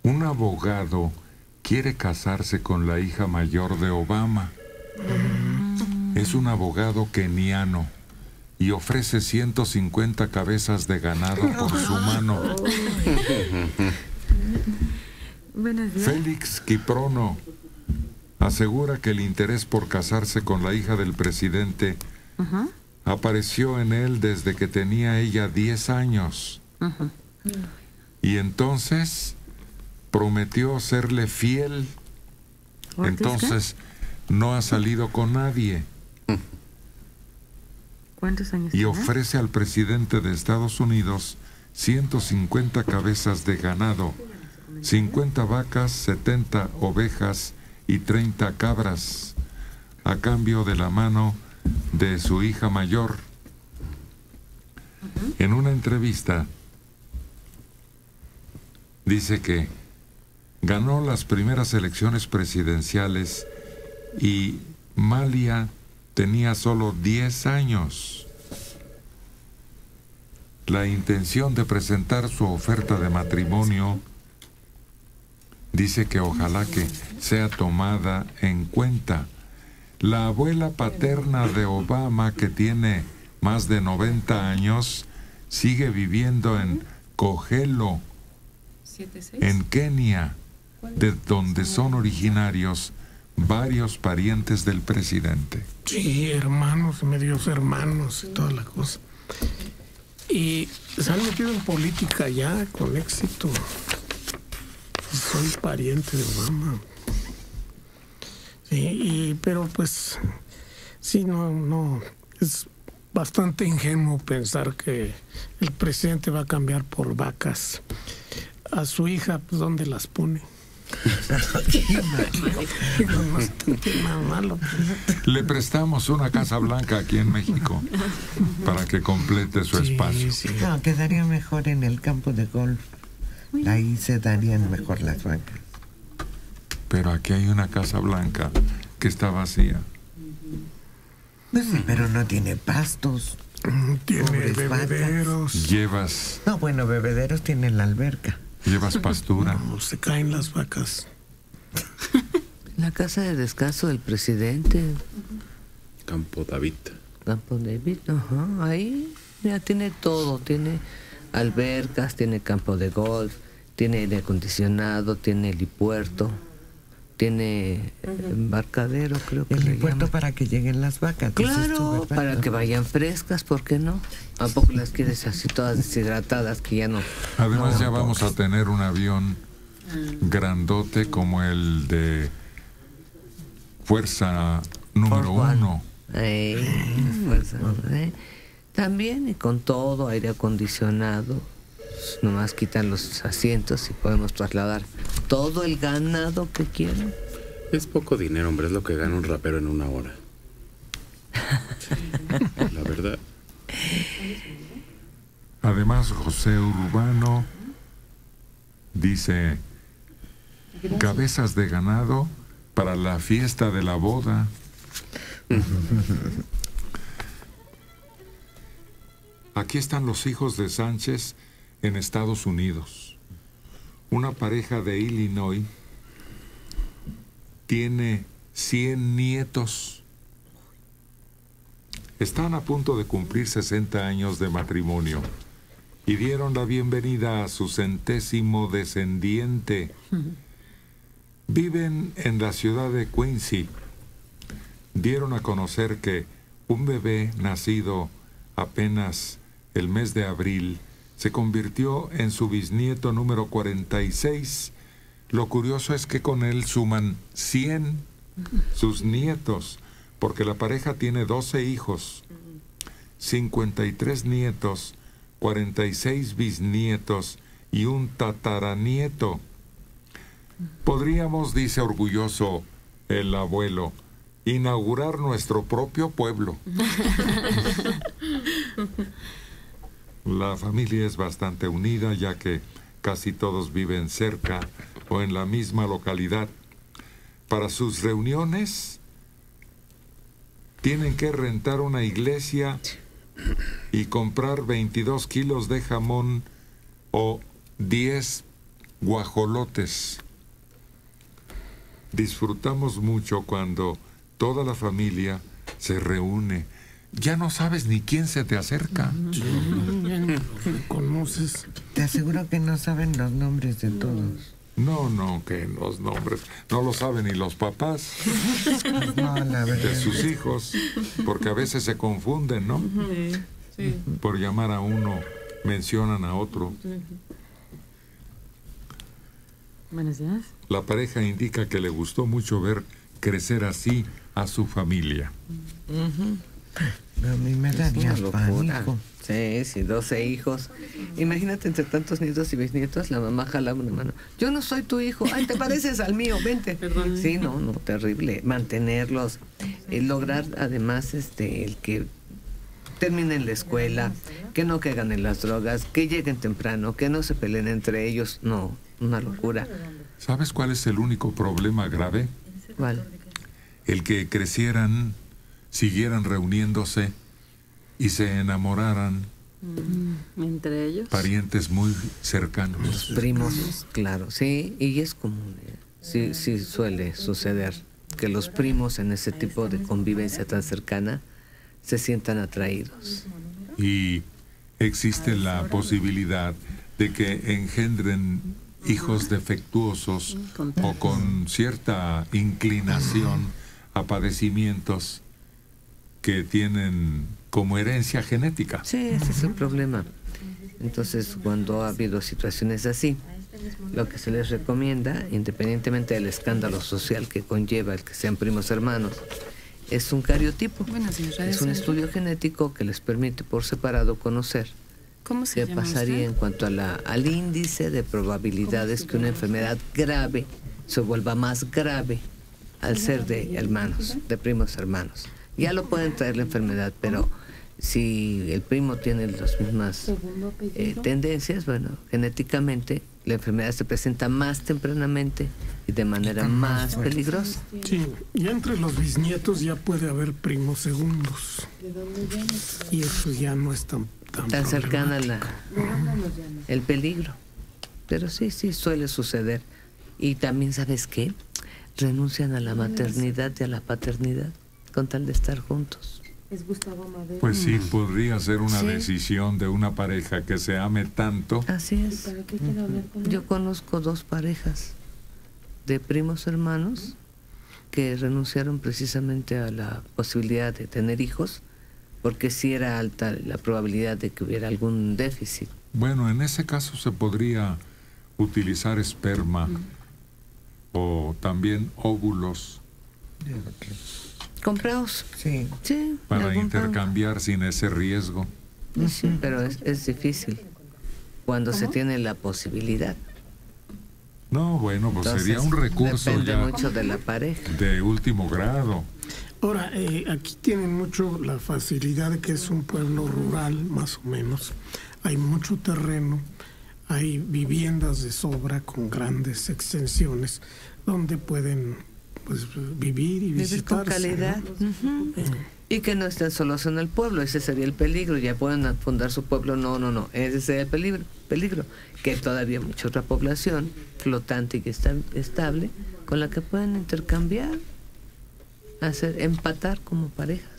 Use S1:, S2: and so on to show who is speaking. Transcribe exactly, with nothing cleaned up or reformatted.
S1: Un abogado quiere casarse con la hija mayor de Obama. Es un abogado keniano y ofrece ciento cincuenta cabezas de ganado por su mano. Félix Kiprono asegura que el interés por casarse con la hija del presidente uh-huh. apareció en él desde que tenía ella diez años. Uh-huh. Y entonces prometió serle fiel. Entonces no ha salido con nadie.
S2: ¿Cuántos años
S1: y
S2: tiene?
S1: Ofrece al presidente de Estados Unidos ciento cincuenta cabezas de ganado, cincuenta vacas, setenta ovejas y treinta cabras, a cambio de la mano de su hija mayor. Uh-huh. En una entrevista dice que ganó las primeras elecciones presidenciales y Malia tenía solo diez años. La intención de presentar su oferta de matrimonio dice que ojalá que sea tomada en cuenta. La abuela paterna de Obama, que tiene más de noventa años, sigue viviendo en Kogelo, en Kenia, de donde son originarios varios parientes del presidente.
S3: Sí, hermanos, medios hermanos y toda la cosa. Y se han metido en política ya con éxito. Soy pariente de Obama. Sí, y, pero pues, sí, no, no, es bastante ingenuo pensar que el presidente va a cambiar por vacas. A su hija, pues, ¿dónde las pone?
S1: Le prestamos una Casa Blanca aquí en México para que complete su
S4: sí,
S1: espacio.
S4: Sí. No, quedaría mejor en el campo de golf. Ahí se darían mejor las vacas.
S1: Pero aquí hay una Casa Blanca que está vacía.
S4: Pues sí, pero no tiene pastos.
S3: Tiene Pobres bebederos.
S1: Vacas. Llevas.
S4: No, bueno, bebederos tiene la alberca.
S1: Llevas pastura.
S3: No, se caen las vacas.
S5: La casa de descanso del presidente.
S6: Campo David.
S5: Campo David, ajá. Ahí ya tiene todo. Tiene albercas, tiene campo de golf, tiene aire acondicionado, tiene helipuerto, tiene uh-huh. embarcadero, creo que
S4: el helipuerto para que lleguen las vacas.
S5: Claro, tú, para que vayan frescas, ¿por qué no? ¿A poco las quieres así todas deshidratadas que ya no?
S1: Además
S5: no,
S1: ya vamos a tener un avión grandote como el de Fuerza Número Uno.
S5: Eh, fuerza, eh. También y con todo, aire acondicionado, nomás quitan los asientos y podemos trasladar todo el ganado que quieran.
S6: Es poco dinero, hombre, es lo que gana un rapero en una hora. Sí, la verdad.
S1: Además, José Urbano dice: cabezas de ganado para la fiesta de la boda. Aquí están los hijos de Sánchez en Estados Unidos. Una pareja de Illinois tiene cien nietos. Están a punto de cumplir sesenta años de matrimonio y dieron la bienvenida a su centésimo descendiente. Viven en la ciudad de Quincy. Dieron a conocer que un bebé nacido apenas el mes de abril se convirtió en su bisnieto número cuarenta y seis. Lo curioso es que con él suman cien sus nietos, porque la pareja tiene doce hijos, cincuenta y tres nietos, cuarenta y seis bisnietos y un tataranieto. Podríamos, dice orgulloso el abuelo, inaugurar nuestro propio pueblo. La familia es bastante unida, ya que casi todos viven cerca o en la misma localidad. Para sus reuniones tienen que rentar una iglesia y comprar veintidós kilos de jamón o diez guajolotes. Disfrutamos mucho cuando toda la familia se reúne. Ya no sabes ni quién se te acerca.
S3: Sí, ya no los reconoces.
S4: Te aseguro que no saben los nombres de todos.
S1: No, no, que los nombres no lo saben ni los papás
S4: No, la
S1: de
S4: verdad.
S1: sus hijos, porque a veces se confunden, ¿no?
S2: Sí, sí.
S1: Por llamar a uno, mencionan a otro.
S2: Buenos días.
S1: La pareja indica que le gustó mucho ver crecer así a su familia.
S4: A mí me
S5: Es
S4: daría
S5: una locura.
S4: pánico.
S5: Sí, sí, doce hijos. Imagínate entre tantos nietos y bisnietos, la mamá jala una mano. Yo no soy tu hijo. Ay, te pareces al mío, vente.
S2: Perdón.
S5: Sí, no, no, terrible. Mantenerlos, eh, lograr además este el que terminen la escuela, que no caigan en las drogas, que lleguen temprano, que no se peleen entre ellos. No, una locura.
S1: ¿Sabes cuál es el único problema grave?
S5: ¿Cuál?
S1: El que crecieran, siguieran reuniéndose y se enamoraran
S2: Mm, entre ellos.
S1: parientes muy cercanos.
S5: Primos, claro, sí, y es común, ¿eh? sí, sí suele suceder que los primos en ese tipo de convivencia tan cercana se sientan atraídos.
S1: Y existe la posibilidad de que engendren hijos defectuosos o con cierta inclinación a padecimientos que tienen como herencia genética.
S5: Sí, ese es el problema. Entonces, cuando ha habido situaciones así, lo que se les recomienda, independientemente del escándalo social que conlleva el que sean primos hermanos, es un cariotipo.
S2: Buenos días,
S5: Es un estudio genético que les permite por separado conocer
S2: ¿Cómo se
S5: qué
S2: llama
S5: pasaría en
S2: usted?
S5: cuanto a la, al índice de probabilidades que una enfermedad grave se vuelva más grave al ser de hermanos, de primos hermanos. Ya lo pueden traer la enfermedad, pero si el primo tiene las mismas eh, tendencias, bueno, genéticamente la enfermedad se presenta más tempranamente y de manera
S4: Está más
S5: más
S4: fuerte.
S5: peligrosa.
S3: Sí, ya entre los bisnietos ya puede haber primos segundos. Y eso ya no es tan tan,
S5: Tan cercana la,
S3: problemático.
S5: el peligro. Pero sí, sí, suele suceder. Y también, ¿sabes qué? Renuncian a la maternidad y a la paternidad con tal de estar juntos.
S7: Es Gustavo Madero.
S1: Pues sí, podría ser una
S5: Sí.
S1: decisión de una pareja que se ame tanto.
S5: Así es.
S7: ¿Para qué quiero hablar con él?
S5: Yo conozco dos parejas de primos hermanos que renunciaron precisamente a la posibilidad de tener hijos porque sí era alta la probabilidad de que hubiera algún déficit.
S1: Bueno, en ese caso se podría utilizar esperma o también óvulos
S5: Compraos.
S4: Sí.
S5: Sí.
S1: para
S5: algún
S1: intercambiar sin ese riesgo.
S5: plan. Sí, pero es, es difícil cuando se tiene la posibilidad.
S1: No, bueno, pues
S5: Entonces,
S1: sería un recurso
S5: depende
S1: ya
S5: mucho de la pareja.
S1: de último grado.
S3: Ahora, eh, aquí tienen mucho la facilidad de que es un pueblo rural, más o menos. Hay mucho terreno, hay viviendas de sobra con grandes extensiones donde pueden pues vivir y
S5: Vivir con
S3: visitarse.
S5: calidad.
S3: ¿no?
S5: Ujú.
S3: Eh,
S5: Y que no estén solos en el pueblo, ese sería el peligro. Ya pueden fundar su pueblo, no, no, no, ese sería el peligro. peligro. Que hay todavía mucha otra población flotante y que está estable con la que pueden intercambiar, hacer empatar como pareja.